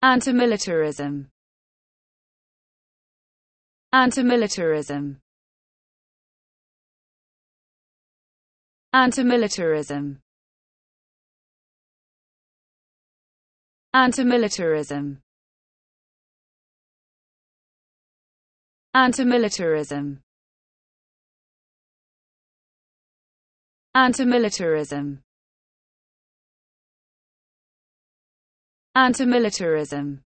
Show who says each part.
Speaker 1: antimilitarism, antimilitarism, antimilitarism, antimilitarism, antimilitarism, antimilitarism, antimilitarism.